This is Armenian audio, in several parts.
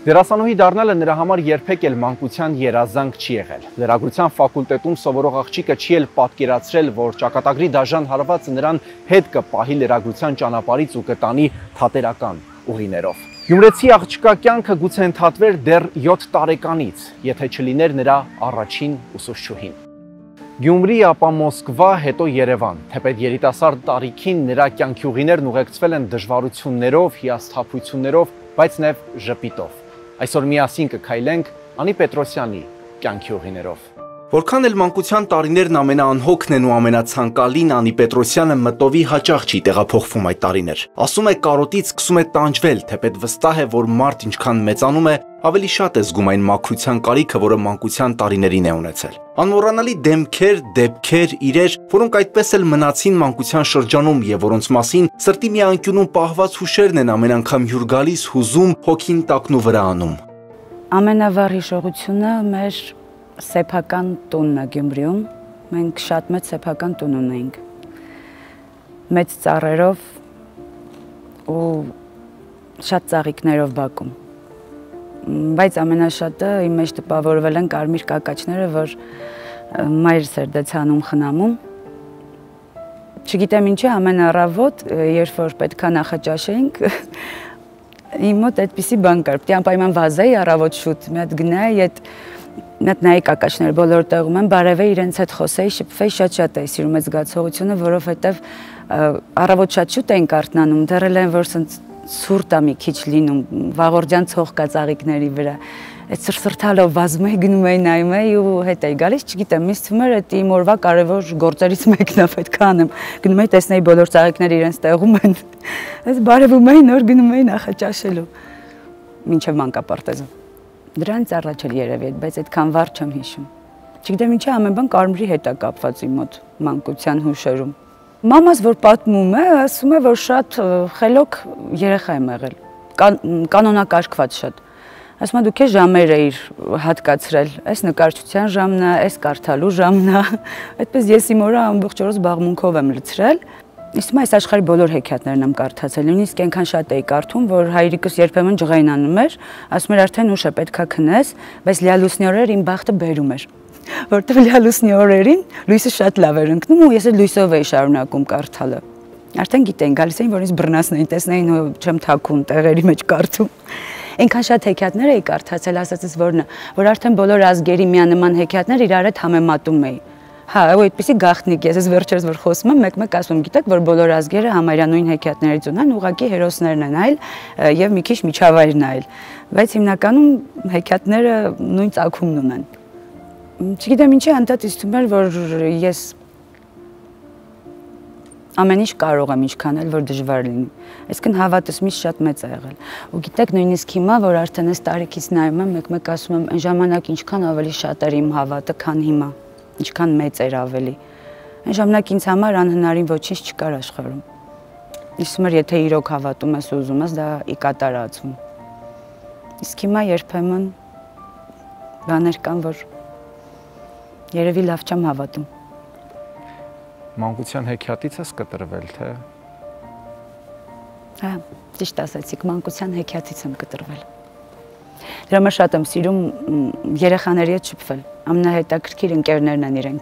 Դերասանուհի դառնալը նրա համար երբեք էլ մանկության երազանք չի եղել։ Լրագրության ֆակուլտետում սովորող աղջիկը չի էլ պատկերացրել, որ ճակատագրի դաժան հարվածը նրան հետ կպահի լրագրության ճանապարհից ու կտանի թատերական ուղիներով։ Գյումրեցի աղջկա կյանքը գուցե ընդհատվեր դեռ 7 տարեկանից, եթե չլիներ նրա առաջին ուսուցչուհին։ Գյումրի, ապա Մոսկվա, հետո Երևան։ Թեպետ երիտասարդ տարիքին նրա կյանքի ուղիներն ուղեկցվել են դժվարություններով, հիասթափություններով, բայց նաև ժպիտով։ Այսօր միասին կքայլենք Անի Պետրոսյանի կյանքի ուղիներով։ Որքան էլ մանկության տարիներն ամենաանհոգն են ու ամենացանկալին, Անի Պետրոսյանը մտովի հաճախ չի տեղափոխվում այդ տարիներ։ Ասում է կարոտից սկսում է տանջվել, թեպետ վստահ է, որ մարդ ինչքան մեծանում է, ավելի շատ է զգում այն մաքրության կարիքը, որը մանկության տարիներին է ունեցել։ Անմոռանալի դեմքեր, դեպքեր, իրեր, որոնք այդպես էլ մնացին մանկության շրջանում եւ որոնց մասին սրտի մի անկյունում պահված հուշերն են ամեն անգամ հյուր գալիս, հուզում, հոգին տակնու վրա անում։ Ամենավառ հիշողությունը մեր սեփական տունն է Գյումրիում։ Մենք շատ մեծ սեփական տուն ունեինք։ Մեծ ծառերով ու շատ ծաղիկներով բակում։ Բայց ամենաշատը իմ մեջ տպավորվել են կարմիր կակաչները, որ մայրս էր դեցանում խնամում։ Չգիտեմ ինչի ամեն առավոտ, երբ որ պետքա նախաճաշեինք, իմ մոտ այդպիսի բան կար, պետք է անպայման վազեի առավոտ շուտ, մի հատ գնայի, մի հատ նայի կակաչներ բոլոր տեղում են, բարևեի իրենց հետ խոսեի, շփվեի, շատ էի սիրում այդ զգացողությունը, որովհետև առավոտ շատ շուտ էինք արթնանում, դեռ են որ սուրտ է մի քիչ լինում, վաղորդյան ցող կա ծաղիկների վրա, այդ սրսրթալով վազում էի, գնում էի, նայում էի ու հետ էի գալիս, չգիտեմ, ինձ թվում էր այդ իմ օրվա կարևոր գործերից մեկն է, պետք է անեմ, գնում էի, տեսնեի բոլոր ծաղիկները իրենց տեղում են, այս բարևում էի, նոր գնում էի նախաճաշելու, մինչև մանկապարտեզը։ Դրանից առաջ էլ երևի, բայց այդքան վառ չեմ հիշում։ Չգիտեմ ինչի ամեն բան կարմրի հետ է կապված իմ մոտ մանկության հուշերում։ Մամաս, որ պատմում է, ասում է, որ շատ խելոք երեխա եմ եղել, կանոնակարգված շատ։ Ասում է, դու քեզ ժամեր էիր հատկացրել, այս նկարչության ժամն է, այս կարդալու ժամն է, այդպես ես իմ օրը ամբողջ օրը զբաղմունքով եմ լցրել։ Իսկ այս աշխարհի բոլոր հեքիաթներն եմ կարդացել, նույնիսկ այնքան շատ էի կարդում, որ հայրիկս երբեմն ջղային անում էր, ասում էր արդեն ուշ է, պետքա քնես, բայց լիալուսնի օրեր իմ բախտը բերում էր, որտեղ լիալուսնի օրերին լույսը շատ լավ էր ընկնում ու ես էլ լույսով էի շարունակում կարդալը։ Արդեն գիտեին, գալիս էին, որ ինձ բռնացնեին, տեսնեին, չեմ թաքուն, տեղերի մեջ կարդում։ Այնքան շատ հեքիաթներ էի կարդացել, ասածս որն է, որ արդեն բոլոր ազգերի միանման հեքիաթներ իրար հետ համեմատում էի։ Հա, ու այդպեսի գաղտնիք, ես վերջերս որ խոսում եմ, մեկ-մեկ ասում, գիտեք, որ բոլոր ազգերը համարյա նույն հեքիաթներից ունեն, ուղղակի հերոսներն են այլ եւ մի քիչ միջավայրն այլ, բայց հիմնականում հեքիաթները նույն ծագումն ունեն։ Չգիտեմ ինչի անդադ ինձ թվում էր, որ ես ամեն ինչ կարող եմ ինչքան էլ որ դժվար լինի։ Այսինքն հավատս միշտ շատ մեծ է եղել։ Ու գիտեք, նույնիսկ հիմա, որ արդեն այս տարիքից նայում եմ, մեկ-մեկ ասում եմ, այն ժամանակ ինչքան ավելի շատ էր իմ հավատը, քան հիմա։ Ինչքան մեծ էր ավելի։ Այն ժամանակ ինձ համար անհնարին ոչինչ չկար աշխարհում։ Իսկ մր եթե իրոք հավատում ես ու ուզում ես, դա ի կատարածվում։ Իսկ հիմա երբեմն բաներ կան, որ երևի լավ չեմ հավատում։ Մանկության հեքիաթից ես կտրվել, թե։ Հա, ճիշտ ասացիք, մանկության հեքիաթից եմ կտրվել։ Դրա համար շատ եմ սիրում երեխաների հետ շփվել, ամենահետաքրքիր ընկերներն են իրենք։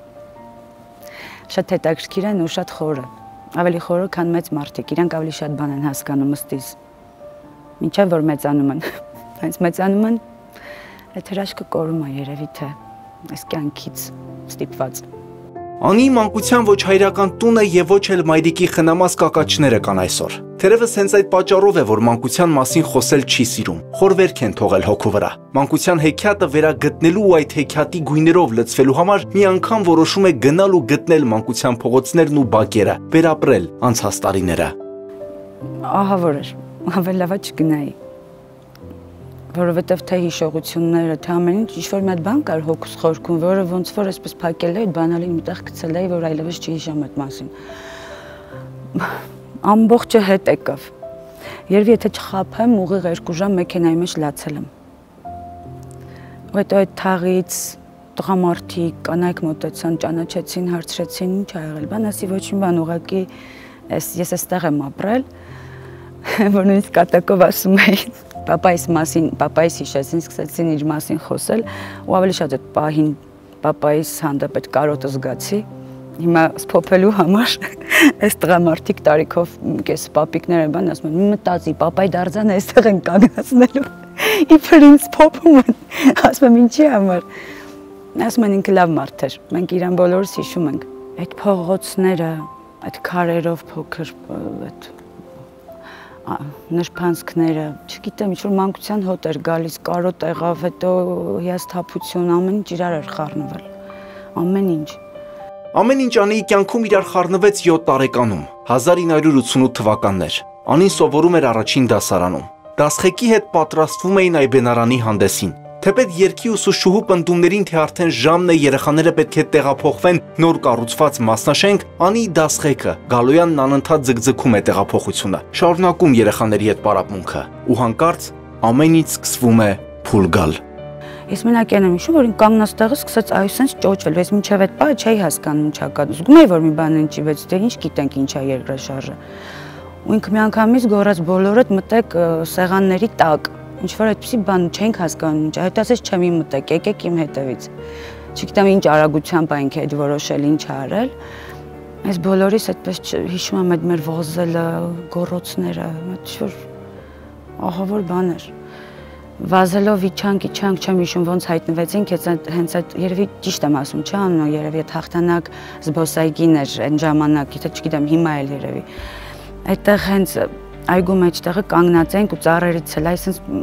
Շատ հետաքրքիր են ու շատ խորը, ավելի խորը, քան մեծ մարդիկ, իրանք ավելի շատ բան են հասկանում ըստիս, մինչև որ մեծանում են, հենց մեծանում են, այդ հրաշքը կորում է երևի թե, այս կյանքից ստիպված։ Անի մանկության ոչ հայրական տունը եւ ոչ էլ մայրիկի խնամած կակաչները կան այսօր։ Թերևս հենց այդ պատճառով է, որ մանկության մասին խոսել չի սիրում։ Խորվերք են թողել հոգու վրա։ Մանկության հեքիաթը վերագտնելու ու այդ հեքիաթի գույներով լցվելու համար մի անգամ որոշում է գնալ ու գտնել մանկության փողոցներն ու բակերը, վերապրել անցած տարիները։ Ահա որ էր, ավելի լավ է չգնայի։ Որովհետև թե հիշողությունները, թե ամեն ինչ որ մի հատ բան կար հոգուս խորքում, որը ոնց որ այսպես փակել էի, բանալին միտեղ գցել էի, որ այլևս չհիշամ այդ մասին։ Ամբողջը հետ եկավ։ Երևի եթե չխաբեմ, ուղիղ 2 ժամ մեքենայի մեջ լացել եմ։ Ու հետո այդ թաղից տղամարդիկ, կանայք մոտեցան, ճանաչեցին, հարցրեցին, ինչ ա եղել, բան ասի ոչ մի բան, ուղղակի ես այստեղ եմ ապրել, որ նույնիսկ կատակով ասում էի։ Պապայիս մասին, պապայիս հիշեցին, սկսեցին իր մասին խոսել, ու ավելի շատ այդ պահին պապայիս հանդեպ այդ կարոտը զգացի։ Հիմա սփոփելու համար այս տղամարդիկ տարիքով կես պապիկները բան ասում են, մտածի, պապայ դարձան այստեղ են կանգնացնելու։ Իբր ինձ սփոփում են, ասում եմ ինչի համար։ Ասում են ինքը լավ մարդ էր, մենք իրան բոլորս հիշում ենք։ Այդ փողոցները, այդ քարերով փոքր այդ նրբանցքները, չգիտեմ, ինչ-որ մանկության հոտ էր գալիս, կարոտ եղավ, հետո հիասթափություն, ամեն ինչ իրար էր խառնվել, ամեն ինչ։ Ամեն ինչ Անիի կյանքում իրար խառնվեց 7 տարեկանում, 1988 թվականներ։ Անին սովորում էր առաջին դասարանում։ Դասղեկի հետ պատրաստվում էին այբենարանի հանդեսին։ Թեպետ երգի ուսուցչուհու պնդումներին, թե արդեն ժամն է երեխաները պետք է տեղափոխվեն նոր կառուցված մասնաշենք, Անիի դասղեկը Գալոյանն անընդհատ ձգձգում է տեղափոխությունը, շարունակում երեխաների հետ պարապմունքը, ու հանկարծ ամեն ինչ սկսվում է փուլ գալ։ Ես մենակ եմ հիշում, որ կանգնած տեղը սկսեց այսպես ճոճվել, ես մինչև այդ բանը չէի հասկանում ինչա կա։ Զգում էի, որ մի բան ընջի, բայց դե ինչ գիտենք ինչա երկրաշարժը։ Ու ինքը միանգամից գոռաց բոլորդ մտեք սեղանների տակ։ Ինչ որ այդպեսի բան չենք հասկանում ինչ, այդ ասես չեմ մտեք, եկեք իմ հետևից։ Չգիտեմ ինչ արագությամբ այնք այդ որոշել ինչ արել։ Այս բոլորիս այդպես հիշում եմ այդ մեր ոզելը, գոռոցները, ինչ որ ահավոր բան էր։ Վազելով իջանք, չեմ հիշում ոնց հայտնվեցինք, հենց այդ երևի ճիշտ եմ ասում, չէ՞ անունը, երևի այդ հաղթանակ զբոսայգին էր այն ժամանակ, եթե չգիտեմ հիմա էլ երևի։ Այդտեղ հենց այգու մեջտեղը կանգնած ենք ու ծառերից էլ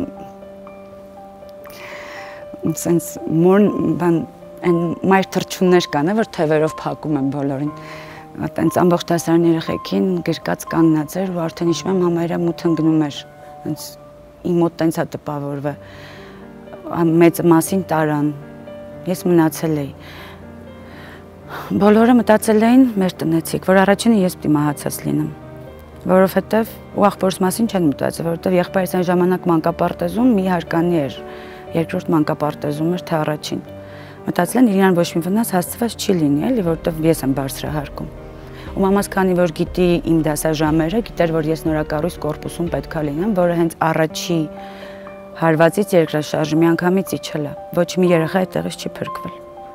այսպես մորն բան այն մայր թռչուններ կան, որ թևերով փակում են բոլորին։ Այտենց ամբողջ դասարանի երեխեքին գրկած կանգնած էր ու արդեն հիշում եմ համարյա մութ ընկնում էր։ Հենց իմ մոտ տենց է տպավորվել։ Մեծ մասին տարան։ Ես մնացել էի։ Բոլորը մտածել էին մեր տնեցիք, որ առաջինը ես պիտի մահացած լինեմ։ Որովհետև ու աղբորս մասին չեն մտածել, որովհետև եղբայրս այն ժամանակ մանկապարտեզում մի հարկանի էր, երկրորդ մանկապարտեզում էր, թե առաջին։ Մտածել են իրան ոչ մի վնաս հասցված չի լինի, էլի, որովհետև ես եմ բարձրահարկում։ Ու մամաս քանի որ գիտի իմ դասաժամերը, գիտեր, որ ես նորակառույց կորպուսում պետքա լինեմ, որը հենց առաջի հարվածից երկրաշարժը միանգամից իջել է։ Ոչ մի երեխա այդտեղից չի փրկվել։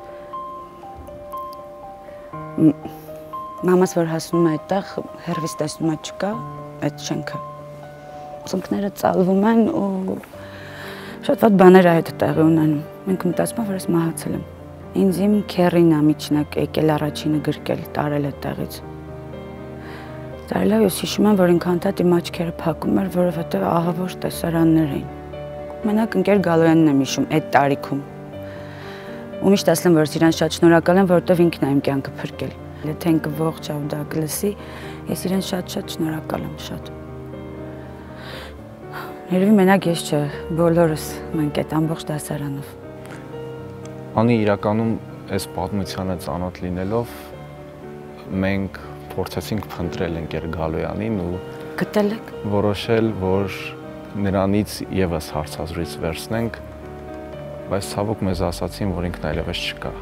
Մամաս որ հասնում է այդտեղ, հեռվից տեսնում է չկա այդ շենքը։ Ծնկները ծալվում են ու շատ վատ բաներ այդ տեղի ունենում։ Մենք մտածում ենք, որ ես մահացել եմ։ Ինձ իմ քեռին է միջնակ եկել առաջինը գրկել, տարել այդտեղից։ Տարել ես հիշում եմ, որ ինքանտատ իմ աչքերը փակում էր, որովհետև ահավոր տեսարաններ էին։ Մենակ ընկեր Գալոյանն եմ հիշում այդ տարիքում։ Ու միշտ ասեմ, որ իրան շատ շնորհակալ եմ, որովհետև ինքն է իմ կյանքը փրկել։ Եթե ինքը ողջ ավ դա գլսի, ես իրեն շատ շնորհակալ եմ, շատ։ Երևի մենակ ես չէ, բոլորս մենք այդ ամբողջ դասարանով։ Անի իրականում այս պատմությանը ծանոթ լինելով մենք փորձեցինք փնտրել ընկեր Գալոյանին ու գտել եք որոշել, որ նրանից եւս հարցազրույց վերցնենք, բայց ցավոք մեզ ասացին, որ ինքն այլևս չկա։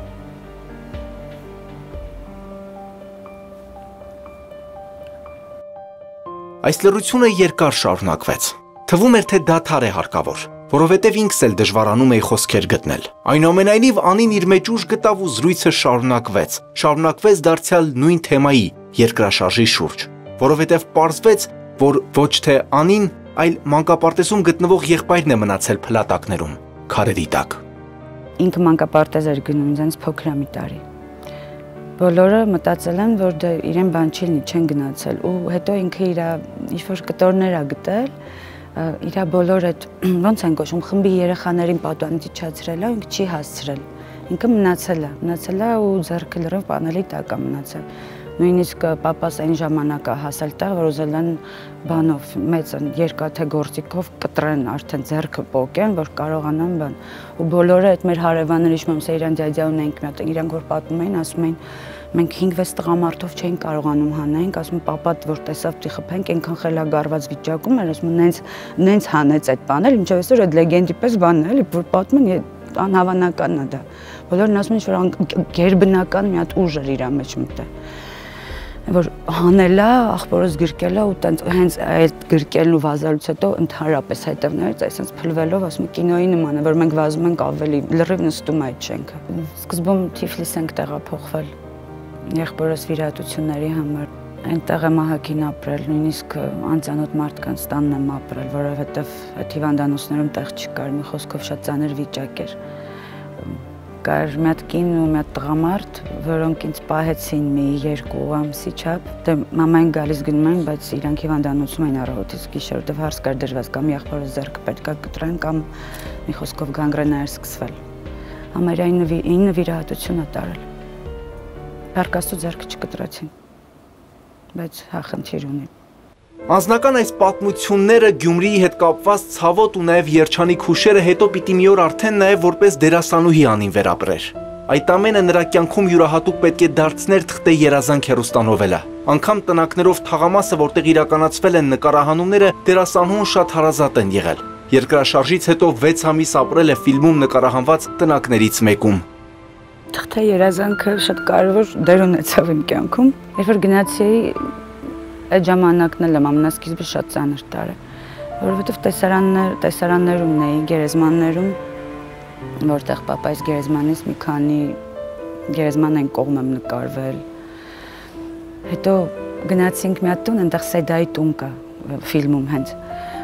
Այս լռությունը երկար շարունակվեց։ Թվում էր, թե դադար է հարկավոր, որովհետև ինքս էլ դժվարանում էի խոսքեր գտնել։ Այնուամենայնիվ Անին իր մեջ ուժ գտավ ու զրույցը շարունակվեց դարձյալ նույն թեմայի՝ երկրաշարժի շուրջ, որովհետև պարզվեց, որ ոչ թե Անին, այլ մանկապարտեզում գտնվող եղբայրն է մնացել փլատակներում, քարերի տակ։ Ինքը մանկապարտեզ էր գնում, ինձ փոքր մի տարի։ Բոլորը մտածել են, որ դե իրեն բան չի լինի, չեն գնացել ու հետո ինքը իր ինչ-որ կտորներ ա գտել, իր բոլոր այդ ոնց են կոչում խմբի երեխաներին պատանից իջացրել է, ինքը չի հասցրել։ Ինքը մնացել է ու ձեռքը լրիվ պանելի տակ է մնացել։ Նույնիսկ պապաս այն ժամանակ է հասել տեղ, որ ուզել են բանով մեծ երկաթե գործիքով կտրեն արդեն ձեռքը պոկեն, որ կարողանան բան։ Ու բոլորը այդ մեր հարևանները հիշում եմ, իրան դյադյա ունենք մի հատ, իրանք որ պատմում էին, ասում էին մենք 5-6 տղամարդով չէինք կարողանում հանենք, ասում պապատ որ տեսավ պիտի խփենք, այնքան խելագարված վիճակում էր, ասում նենց հանեց այդ բանը, ինչով այսօր այդ լեգենդի պես բանն է, էլի որ պատմեն անհավանականն է դա։ Բոլորն ասում են որ գերբնական մի հատ ուժ էր իր մեջ մտել։ որ հանելա, աղբորս գրկելա ու հենց այդ գրկելն ու վազալուց հետո ընդհանրապես հետևներից այսպես փլվելով ասում կինոյի նման է, որ մենք վազում ենք ավելի լրիվ նստում այդ շենքը։ Սկզբում Թիֆլիս ենք տեղափոխվել եղբորս վիրահատությունների համար։ Այնտեղ եմ ահագին ապրել, նույնիսկ անծանոթ մարդկանց տանն եմ ապրել, որովհետև այդ հիվանդանոցներում տեղ չկար, մի խոսքով շատ ծանր վիճակ էր։ Կար մի հատ կին ու մի հատ տղամարդ, որոնք ինձ պահեցին մի 2 ամսի չափ։ Դե մամային գալիս գնում էին, բայց իրանք հիվանդանոցում էին առավոտից գիշեր, որտեղ հարց կար դրված կամ եղբորս ձեռքը պետք է կտրեն կամ մի խոսքով գանգրենա էր սկսվել։ Համարյա 9 վիրահատություն է տարել։ Փառք Աստծո ձեռքը չկտրեցին, բայց հա խնդիր ունի։ Անձնական այս պատմությունները Գյումրիի հետ կապված ցավոտ ու նաև երջանիկ հուշերը հետո պիտի մի օր արդեն նաև որպես դերասանուհի անին վերապրեր։ Այդ ամենը նրա կյանքում յուրահատուկ պետք է դարձներ թղթե երազանք հեռուստանովելա։ Անգամ տնակներով թաղամասը, որտեղ իրականացվել են նկարահանումները, դերասանուհուն շատ հարազատ են եղել։ Երկրաշարժից հետո 6 ամիս ապրել է ֆիլմում նկարահանված տնակներից մեկում։ Թղթե երազանքը շատ կարևոր դեր ունեցավ իմ կյանքում։ Երբ որ գնացի այդ ժամանակն էլ ամենասկիզբը շատ ծանր տարը, որովհետև տեսարաններում էի, գերեզմաններում, որտեղ պապայիս գերեզմանից մի քանի գերեզման այն կողմ եմ նկարվել։ Հետո գնացինք մի հատ տուն, այնտեղ Սեդայի տուն կա ֆիլմում հենց։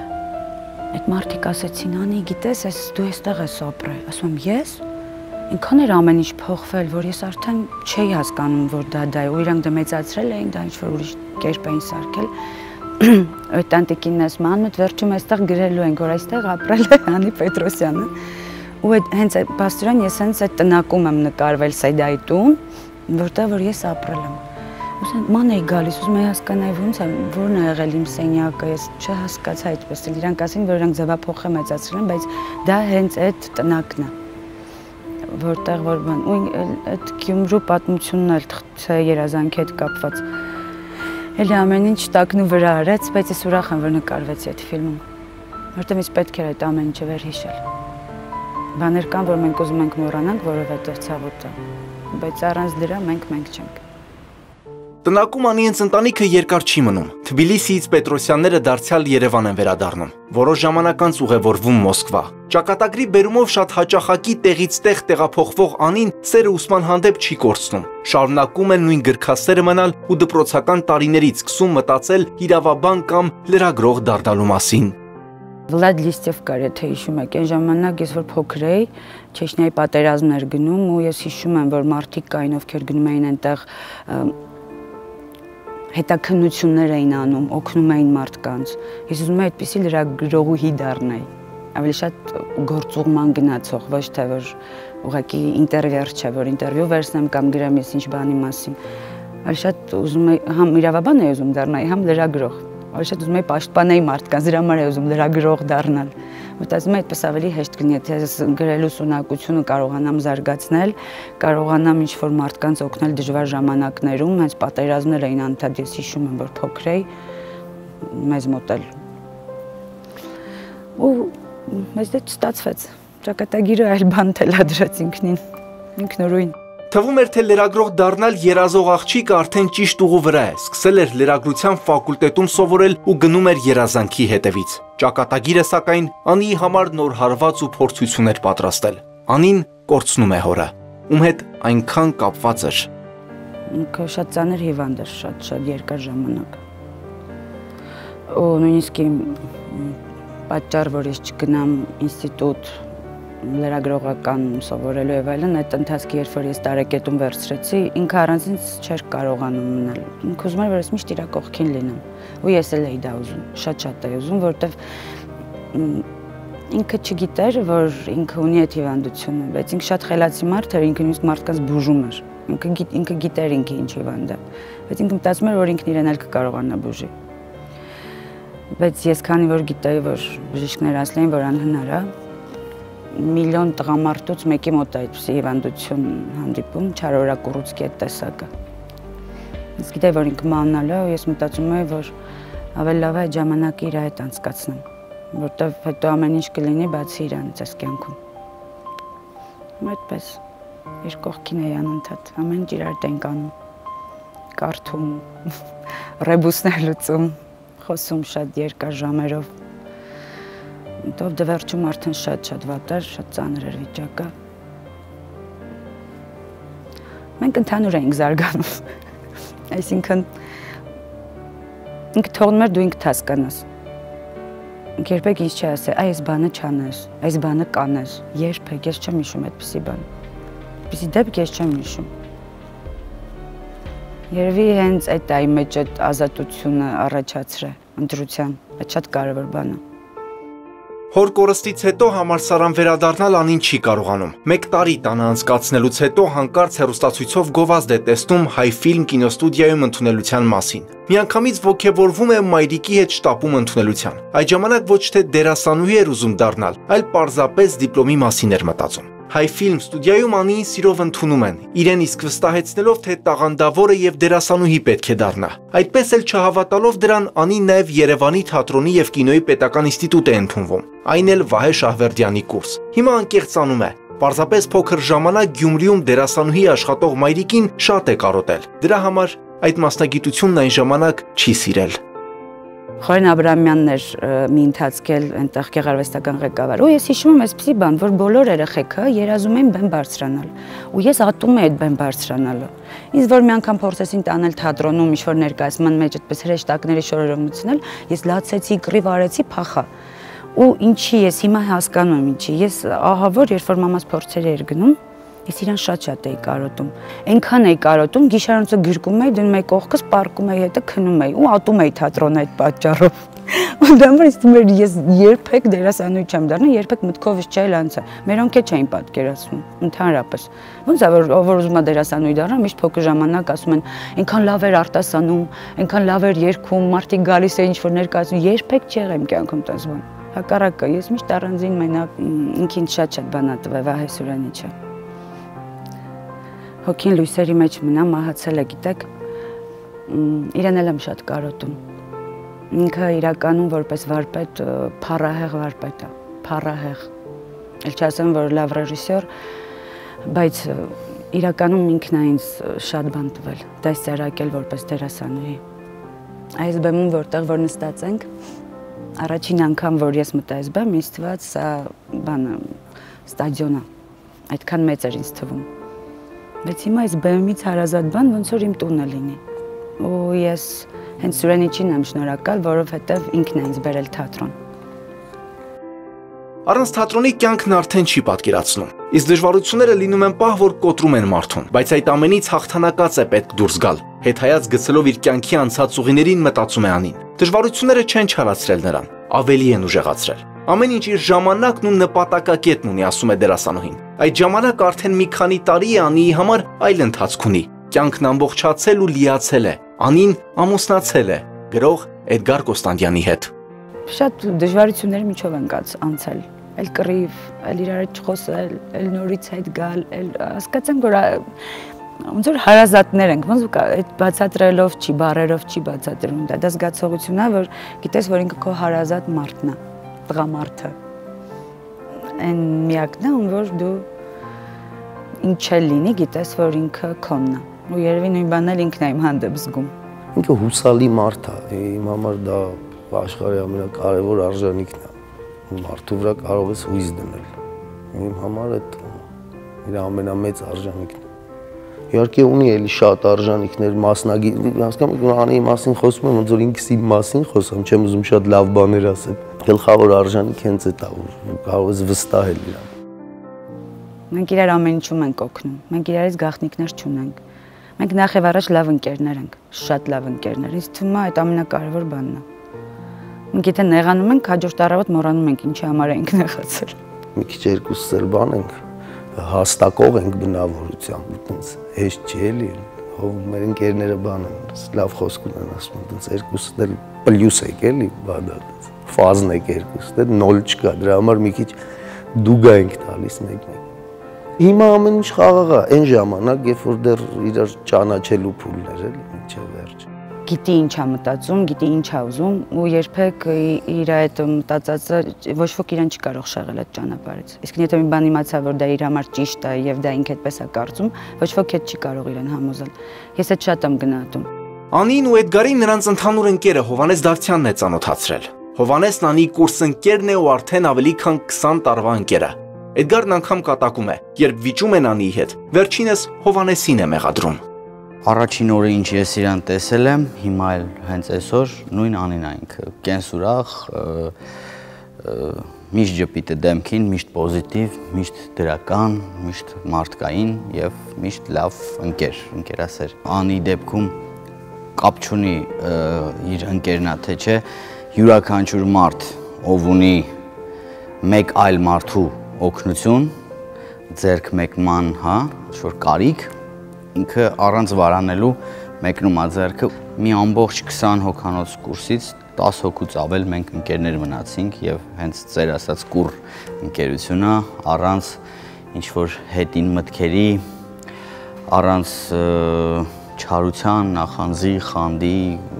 Այդ մարդիկ ասեցին, Անի, գիտես, դու այստեղ ես ապրել։ Ասում եմ, ես։ Ինքան էր ամեն ինչ փոխվել, որ ես արդեն չէի հասկանում, որ դա է, ու իրանք դա մեծացրել էին, դա ինչ-որ ուրիշ կերպ էին սարքել։ Այդ տանտիկին ես մանուտ վերջում այստեղ գրելու ենք, որ այստեղ ապրել է Անի Պետրոսյանը։ Ու հենց բաստորեն ես հենց այդ տնակում եմ նկարվել Սեդայի տուն, որտեղ որ ես ապրել եմ։ Ուսան ման էի գալիս, ուզում էի հասկանալ ոնց է, որն է եղել իմ սենյակը, ես չհասկացա այդպես։ Իրանք ասին, որ իրանք ձևափոխը մեծացրել են, բայց դա հենց այդ տնակն է։ Որտեղ որ բան, ու այդ Գյումրու պատմությունն էլ թղթե երազանքի հետ կապված։ Էլի ամեն ինչ տակնու վրա արեց, բայց ես ուրախ եմ, որ նկարվեցի այդ ֆիլմում, որտեղ ինձ պետք էր այդ ամեն ինչը վերհիշել։ Բաներ կան, որ մենք ուզում ենք մոռանանք, որովհետև ցավոտ է, բայց առանց դրա մենք չենք։ Տնակում Անի հենց ընտանիքը երկար չի մնում։ Թբիլիսիից Պետրոսյանները դարձյալ Երևան են վերադառնում։ Որոշ ժամանակ անց ուղևորվում Մոսկվա։ Ճակատագրի բերումով շատ հաճախակի տեղից տեղ տեղափոխվող Անին սերը ուսման հանդեպ չի կորցնում։ Շարունակում են նույն գրքասերը մնալ ու դպրոցական տարիներից սկսում մտածել իրավաբան կամ լրագրող դառնալու մասին։ Վլադ Լիստև կար, եթե հիշում եք, այն ժամանակ ես որ փոքր էի, Չեչնիայի պատերազմն էր գնում ու ես հիշում եմ, որ մարդիկ կային, ովքեր գնում էին այնտեղ հետաքննություններ էին անում, օգնում էին մարդկանց։ Ես ուզում եմ այդպիսի լրագրողուհի դառնալ, ավելի շատ գործուղման գնացող, ոչ թե որ ուղղակի ինտերվյուեր չէ, որ ինտերվյու վերցնեմ կամ գրեմ ես ինչ բանի մասին։ Ավելի շատ ուզում եմ համ իրավաբան էի ուզում դառնալ, համ լրագրող։ Ավելի շատ ուզում եմ պաշտպանել մարդկանց, դրա համար էի ուզում լրագրող դառնալ։ Մտածում եմ այդպես ավելի հեշտ կլինի, եթե ես գրելու ունակությունը կարողանամ զարգացնել, կարողանամ ինչ-որ մարդկանց օգնել դժվար ժամանակներում, հենց պատերազմներ էին անընդհատ, ես հիշում եմ, որ փոքր էի, մեզ մոտ էլ։ Ու մեզ դե չստացվեց, ճակատագիրը այլ բան թելադրեց ինքնուրույն։ Թվում էր, թե լրագրող դառնալ երազող աղջիկը արդեն ճիշտ ուղու վրա է, սկսել էր լրագրության ֆակուլտետում սովորել ու գնում էր երազանքի հետևից։ Ճակատագիրը սակայն Անիի համար նոր հարված ու փորձություն էր պատրաստել։ Անին կորցնում է հորը, ում հետ այնքան կապված էր։ Ինքը շատ ծանր հիվանդ էր, շատ երկար ժամանակ։ Ու նույնիսկ պատճառ, որ ես չգնամ ինստիտուտ լրագրողական սովորելու եւ այլն, այդ ընթացքի երբ որ ես տարեկետում վերցրեցի, ինքը առանց ինձ չէր կարողանում մնալ։ Ինքը ուզում էր, որ ես միշտ իր կողքին լինեմ։ Ու ես էլ էի դա ուզում, շատ էի ուզում, որովհետեւ ինքը չգիտեր, որ ինքը ունի այդ հիվանդությունը, բայց ինքը շատ խելացի մարդ էր, ինքը նույնիսկ մարդկանց բուժում էր։ Ինքը գիտեր ինքը ինչ հիվանդ է, բայց ինքը մտածում էր, որ ինքն իրեն էլ կկարողանա բուժի։ Բայց ես քանի որ գիտեի, որ բժիշկները ասել էին, որ անհնար է, միլիոն տղամարդուց մեկի մոտ է այդպիսի հիվանդություն հանդիպում, չարորակուռուցքի այդ տեսակը։ Ես գիտեի, որ ինքը մանալ է ու ես մտածում էի, որ ավելի լավ է այդ ժամանակը իր հետ անցկացնեմ, որտեղ հետո ամեն ինչ կլինի բացի իրանից այս կյանքում։ Այդպես իր կողքին էի անընդհատ, ամեն ինչ իրար հետ ենք անում։ կարդում, ռեբուսներ լուծում, խոսում շատ երկար ժամերով։ Դով դվերջում արդեն շատ վատ էր, շատ ծանր էր վիճակը։ Մենք ընդհանուր էինք զարգանում, այսինքն ինքը թողնում էր դու ինքդ հասկանաս։ Երբեք ինձ չի ասել, այս բանը չանես, այս բանը կանես, երբեք, ես չեմ հիշում այդպիսի բան, այդպիսի դեպք ես չեմ հիշում։ Երևի հենց այդ այ մեջ այդ ազատությունը առաջացրե ընտրության, այդ շատ կարևոր բան է։ Հոր կորստից հետո համալսարան վերադառնալ Անին չի կարողանում։ 1 տարի տանը անցկացնելուց հետո հանկարծ հեռուստացույցով գովազդ է տեսնում Հայ ֆիլմ կինոստուդիայում ընդունելության մասին։ Միանգամից ոգևորվում է մայրիկի հետ շտապում ընդունելության։ Այդ ժամանակ ոչ թե դերասանուհի էր ուզում դառնալ, այլ պարզապես դիպլոմի մասին էր մտածում։ Հայ ֆիլմ ստուդիայում Անիին սիրով ընդունում են, իրեն իսկ վստահեցնելով, թե տաղանդավորը եւ դերասանուհի պետք է դառնա։ Այդպես էլ չհավատալով դրան, Անին նաեւ Երևանի թատրոնի եւ կինոյի պետական ինստիտուտ է ընդունվում, այն էլ Վահե Շահվերդյանի կուրս։ Հիմա անկեղծանում է, պարզապես փոքր ժամանակ Գյումրիում դերասանուհի աշխատող մայրիկին շատ է կարոտել։ Դրա համար այդ մասնագիտությունն այն ժամանակ չի սիրել։ Խորեն Աբրահամյանն էր մի ընթացքել այնտեղ գեղարվեստական ղեկավար։ Ու ես հիշում եմ այսպիսի բան, որ բոլոր երեխեքը երազում էին բեմ բարձրանալ։ Ու ես ատում էի այդ բեմ բարձրանալը։ Ինձ որ մի անգամ փորձեցին տանել թատրոնում ինչ-որ ներկայացման մեջ այդպես հրեշտակների շորերով մտցնել, ես լացեցի, կռիվ արեցի, փախա։ Ու ինչի ես հիմա հասկանում եմ ինչի։ Ես ահա որ երբ որ մամաս փորձեր էր գնում, ես իրան շատ էի կարոտում։ Այնքան էի կարոտում, գիշերանոցը գրկում էի, դնում էի կողքս, պարկում էի հետը քնում էի ու ատում էի թատրոնը այդ պատճառով։ Ու դա միշտ թվում էր ես երբեք դերասանուհի չեմ դառնա, երբեք մտքովս չէի անցա։ Մերոնք է չէին պատկերացնում, ընդհանրապես։ Ոնց է որ ուզում է դերասանուհի դառնա, միշտ փոքր ժամանակ ասում են, այնքան լավ էր արտասանում, այնքան լավ էր երգում, մարդիկ գալիս էին ինչ-որ ներկայացնում, երբեք չեղեմ կյանքում տես բան։ Հակառակը, ես միշտ առանձին մենակ ինքին շատ բան ա տվել Վահե Սուրյանիչը։ Հոգին լույսերի մեջ մնա, մահացել է, գիտեք, իրեն էլ եմ շատ կարոտում։ Ինքը իրականում որպես վարպետ փառահեղ վարպետ է, փառահեղ։ Էլ չասեմ, որ լավ ռեժիսոր, բայց իրականում ինքն է ինձ շատ բան տվել, դաստիարակել որպես դերասանուհի։ Այս բեմում որտեղ որ նստած ենք, առաջին անգամ որ ես մտա այս բեմ, ինձ թվաց սա բանը ստադիոն է, այդքան մեծ էր ինձ թվում։ Բայց հիմա այս բեմից հարազատ բան ոնց որ իմ տունը լինի։ Ու ես հենց Սուրյանիչին եմ շնորհակալ, որովհետև ինքն է ինձ բերել թատրոն։ Առանց թատրոնի կյանքն արդեն չի պատկերացնում։ Իսկ դժվարությունները լինում են պահ, որ կոտրում են մարդուն, բայց այդ ամենից հաղթանակած է պետք դուրս գալ։ Հետհայաց գցելով իր կյանքի անցած ուղիներին մտածում է Անին։ Դժվարությունները չեն չարացրել նրան, ավելի են ուժեղացրել։ Ամեն ինչ իր ժամանակն ու նպատակակետն ունի, ասում է դերասանուհին։ Այդ ժամանակը արդեն մի քանի տարի է Անիի համար այլ ընթացք ունի։ Կյանքն ամբողջացել ու լիացել է։ Անին ամուսնացել է գրող Էդգար Կոստանդյանի հետ։ Շատ դժվարությունների միջով ենք անցել, էլ կռիվ, էլ իրար հետ չխոսել, էլ նորից հետ գալ, էլ հասկացանք, որ ոնց որ հարազատներ ենք, ոնց այդ բացատրելով չի, բառերով չի բացատրում, դա զգացողությունն է, որ գիտես, որ ինքը քո հարազատ մարդն է, տղամարդը։ Այն միակն է, որ դու ինչ էլ լինի, գիտես, որ ինքը քոնն է։ Ու երևի նույն բանն էլ ինքն է իմ հանդեպ զգում։ Ինքը հուսալի մարդ է, իմ համար դա աշխարհի ամենակարևոր արժանիքն է։ Մարդու վրա կարող ես հույս դնել։ Իմ համար այդ իր ամենամեծ արժանիքն է։ Իհարկե ունի էլի շատ արժանիքներ, մասնագետ, հասկանում եք, Անիի մասին խոսում եմ, ոնց որ ինքս իմ մասին խոսամ, չեմ ուզում շատ լավ բաներ ասեմ։ Գլխավոր արժանիք հենց այդ է, որ կարող ես վստահել իրան։ Մենք իրար ամեն ինչում ենք օգնում, մենք իրարից գաղտնիքներ չունենք։ Մենք նախ եւ առաջ լավ ընկերներ ենք, շատ լավ ընկերներ։ Ինձ թվում է այդ ամենակարևոր բանն է։ Մենք եթե նեղանում ենք, հաջորդ առավոտ մոռանում ենք ինչի համար ենք նեղացել։ Մի քիչ երկուսս էլ բան ենք, հաստակող ենք բնավորությամբ, այտենց հեշտ չի էլի։ Ով մեր ընկերները բան են, լավ խոսք ունեն, ասում են, այտենց երկուսս էլ պլյուս եք էլի, բադա, ֆազն եք երկուսս, դա նոլ չկա, դրա համար մի քիչ դուգա ենք տալիս մեկ-մեկ։ Հիմա ամեն ինչ խաղաղ է, այն ժամանակ, երբ որ դեռ իրար ճանաչելու փուլներ էլի, մինչև վերջ։ գիտի ինչ է մտածում, գիտի ինչ է ուզում ու երբեք իր այդ մտածածը ոչ ոք իրեն չի կարող շեղել այդ ճանապարհից։ Իսկ եթե մի բան իմացա, որ դա իր համար ճիշտ է եւ դա ինքը այդպես է կարծում, ոչ ոք հետ չի կարող իրեն համոզել։ Ես այդ շատ եմ գնահատում։ Անին ու Էդգարին նրանց ընդհանուր ընկերը Հովհաննես Դավթյանն է ծանոթացրել։ Հովհաննեսն Անի կուրսընկերն է ու արդեն ավելի քան 20 տարվա ընկեր է։ Էդգարն անգամ կատակում է, երբ վիճում են Անիի հետ, վերջինս Հովհաննեսին է մեղադրում։ Առաջին օրը ինչ ես իրան տեսել եմ, հիմա էլ հենց այսօր նույն Անին է ինքը, կենսուրախ, միշտ ժպիտ է դեմքին, միշտ պոզիտիվ, միշտ դրական, միշտ մարդկային եւ միշտ լավ ընկերասեր։ Անի դեպքում կապ չունի իր ընկերնա թե չէ, յուրաքանչյուր մարդ, ով ունի մեկ այլ մարդու օգնություն, ձեռք մեկման, հա, ինչ-որ կարիք, ինքը առանց վարանելու մեկնում է ձեռքը։ Մի ամբողջ 20 հոգանոց կուրսից 10 հոգուց ավել մենք ընկերներ մնացինք եւ հենց ձեր ասած կուռ ընկերությունը առանց ինչ-որ հետին մտքերի, առանց չարության, նախանձի, խանդի,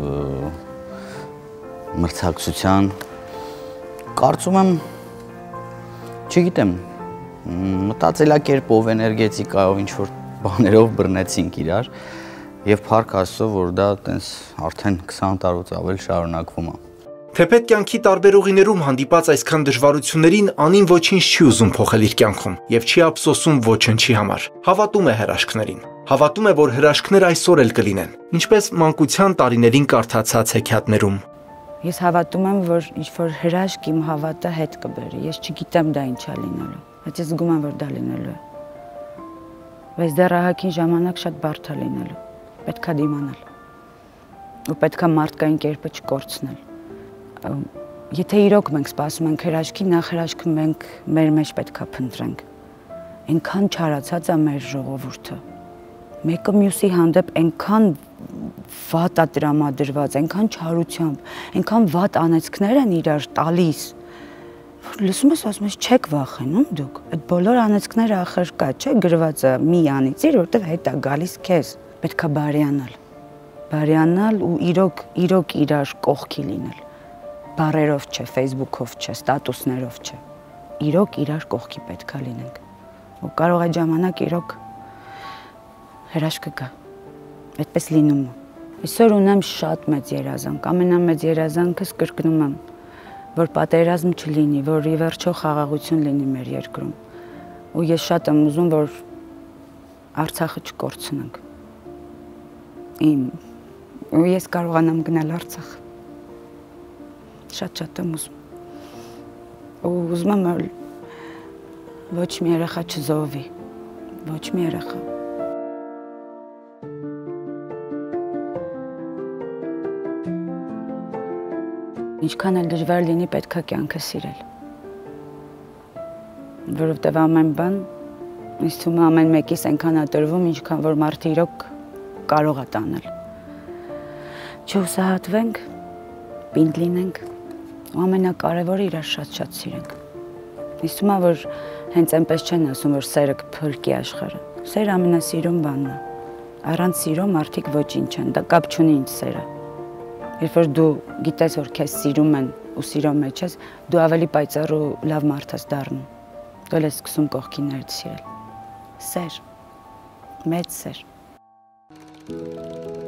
մրցակցության, կարծում եմ, չգիտեմ, մտածելակերպով, էներգետիկայով, ինչ-որ բաներով բռնեցինք իրար եւ փառք Աստծո, որ դա տենց արդեն 20 տարուց ավել շարունակվում է։ Թեպետ կյանքի տարբեր ուղիներում հանդիպած այսքան դժվարություններին Անին ոչինչ չի ուզում փոխել իր կյանքում եւ չի ափսոսում ոչնչի համար։ Հավատում է հրաշքներին։ Հավատում է, որ հրաշքներ այսօր էլ կլինեն, ինչպես մանկության տարիներին կարդացած հեքիաթներում։ Ես հավատում եմ, որ ինչ-որ հրաշք իմ հավատը հետ կբերի։ Ես չգիտեմ դա ինչ է լինելու, բայց ես զգում եմ, որ դա լինելու է։ Բայց դեռ ահագին ժամանակ շատ բարդ է լինելու։ Պետք է դիմանալ։ Ու պետք է մարդկային կերպը չկորցնել։ Եթե իրոք մենք սպասում ենք հրաշքի, նախ հրաշքը մենք մեր մեջ պետք է փնտրենք։ Այնքան չարացած է մեր ժողովուրդը։ Մեկը մյուսի հանդեպ այնքան վատ է տրամադրված, այնքան չարությամբ, այնքան վատ անեծքներ են իրար տալիս, որ լսում ես, ասում ես, չեք վախենում դուք։ Այդ բոլոր անեծքները ախր կա, չէ, գրված է մի անիծիր, որտեղ հետ է գալիս քեզ։ Պետք է բարյանալ ու իրոք իրար կողքի լինել։ Բարերով չէ, Facebook-ով չէ, ստատուսներով չէ։ Իրոք իրար կողքի պետք է լինենք։ Ու կարող այդ ժամանակ իրոք հրաշքը գա։ Այդպես լինում է։ Այսօր ունեմ շատ մեծ երազանք, ամենամեծ երազանքս կրկնում եմ, որ պատերազմ չլինի, որ ի վերջո խաղաղություն լինի մեր երկրում։ Ու ես շատ եմ ուզում, որ Արցախը չկորցնենք։ Ու ես կարողանամ գնալ Արցախ։ Շատ եմ ուզում։ Ու ուզում եմ, որ ոչ մի երեխա չզոհվի, ոչ մի երեխա։ Ինչքան էլ դժվար լինի, պետք է կյանքը սիրել։ Որովհետև ամեն բան, ինձ թվում է ամեն մեկիս այնքան է տրվում, ինչքան որ մարդը իրոք կարող է տանել։ Չհուսահատվենք, պինդ լինենք, ու ամենակարևորը իրար շատ սիրենք։ Ինձ թվում է, որ հենց այնպես չեն ասում, որ սերը կփրկի աշխարհը։ Սերը ամենասիրուն բանն է։ Առանց սիրո մարդիկ ոչինչ են, դա կապ չունի ինչ սերը։ Երբ որ դու գիտես, որ քեզ սիրում են ու սիրո մեջ ես, դու ավելի պայծառ ու լավ մարդ ես դառնում։ Դու ես սկսում կողքիներդ սիրել։ Սեր, մեծ սեր։